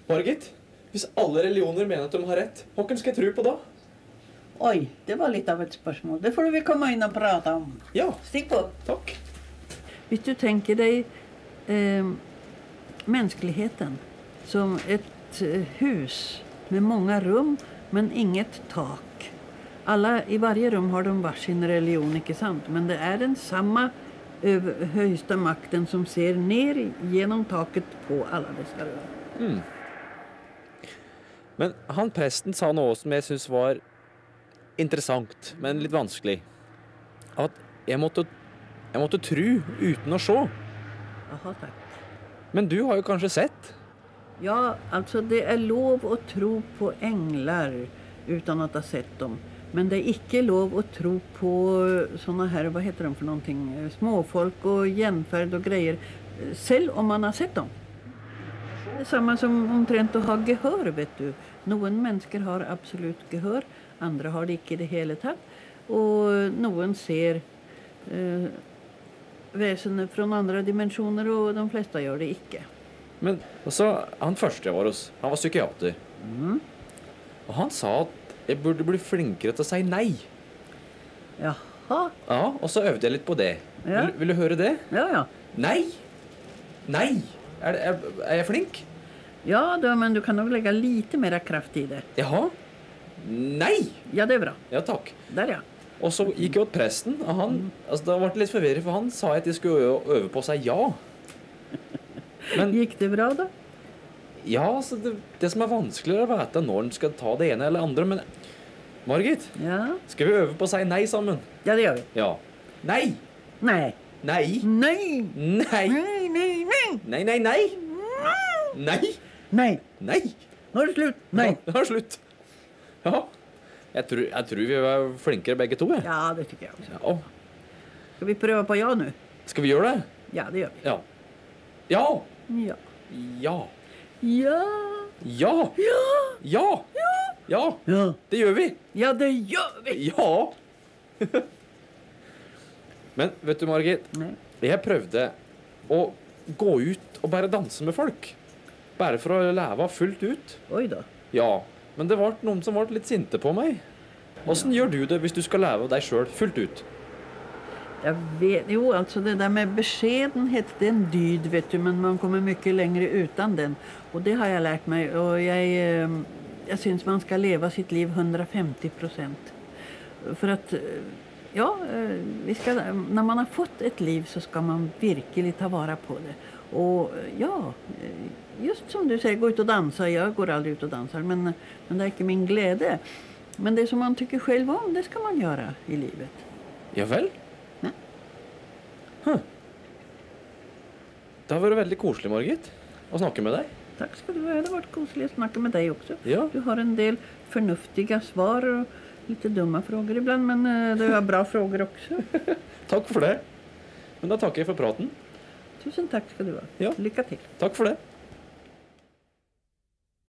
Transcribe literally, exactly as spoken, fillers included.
Margit, hvis alle religioner mener at de har rett, hvem skal jeg tro på da? Oj, det var litt av et spørsmål. Det får vi komme inn og prate om. Ja. Stig på. Takk. Hvis du tenker deg eh, menneskeligheten som et eh, hus med mange rum, men inget tak. Alla, i varje rum har de varsin religion, ikke sant? Men det er den samme øv- høyeste makten som ser ned gjennom taket på alle disse rum. Mm. Men han presten sa noe som jeg synes var interessant, men litt vanskelig. At jeg måtte, jeg måtte tro uten å se. Jaha, takk. Men du har jo kanskje sett? Ja, altså det er lov å tro på engler uten at ha sett dem. Men det er ikke lov å tro på sånne her, hva heter de for noen ting? Småfolk og gjenferd og greier, selv om man har sett dem. Det er samme som omtrent å ha gehør, vet du. Noen mennesker har absolutt gehør, andre har det ikke i det hele tatt. Og noen ser eh, vesener fra andre dimensjoner, og de fleste gjør det ikke. Men også, han første jeg var hos, han var psykiater. Mm. Og han sa at jeg burde bli flinkere til å si nei. Jaha, Ja, og så øvde jeg litt på det. Ja. Vil, vil du høre det? ja, ja. Nei! Nei! Er, det- er, er jeg flink? Ja, da, men du kan nok legge lite mer kraft i det. Jaha? Nei! Ja, det er bra. Ja, takk. Der, ja. Og så gikk jeg åt presten, og han, altså da ble det litt forvirret, for han sa at jeg skulle øve, øve på å si ja. Men Gikk det bra, da? ja, altså det, det som er vanskeligere å vite når en skal ta det ene eller andre, men Margit, Ja, skal vi øve på å si nei sammen? ja det gjør vi. Ja. Nei! Nei. Nei! Nei! Nei! Nei, nei, nei! Nei, nei, nei! Nei! Nei! Nei! Nå er det slutt! Nei! Ja, det var slutt. Ja. Jeg tror, jeg tror vi var flinkere begge to, jeg. Ja, det tycker jeg også. Ja. Skal vi prøve på ja nu? Skal vi gjøre det? Ja, det gjør vi. Ja. Ja! Ja. Ja! Ja! Ja! Ja! Ja! Ja! Ja! Det gjør vi! Ja, det gjør vi! Ja! Men vet du, Margit, Nei. jeg prøvde å gå ut og bare danse med folk. Bare for å leve fullt ut. Oi da. Ja, men det var noen som var litt sinte på meg. Hvordan gjør du det hvis du skal leve deg selv fullt ut? Jeg vet, jo, altså det der med beskedenhet, det er en dyd, vet du, men man kommer mye lenger uten den. Og det har jeg lært meg, og jeg, eh, jeg synes man skal leve sitt liv hundrefemti prosent. For at, eh, ja, eh, vi skal, når man har fått et liv så skal man virkelig ta vare på det. Og eh, ja, eh, just som du sier, gå ut og danse. Jeg går aldri ut og danser, men, men det er ikke min glede. Men det som man tycker selv om, det skal man gjøre i livet. Ja vel? Ja. Huh. Det har vært veldig koselig, Margit, å snakke med deg. Takk skal du ha. Det har vært koselig å snakke med deg også. Ja. Du har en del fornuftiga svar og litt dumme frågor ibland, men eh, du har bra frågor også. Takk for det. Men da takker jeg for praten. Tusen takk skal du ha. Ja. Lycka til. Takk for det.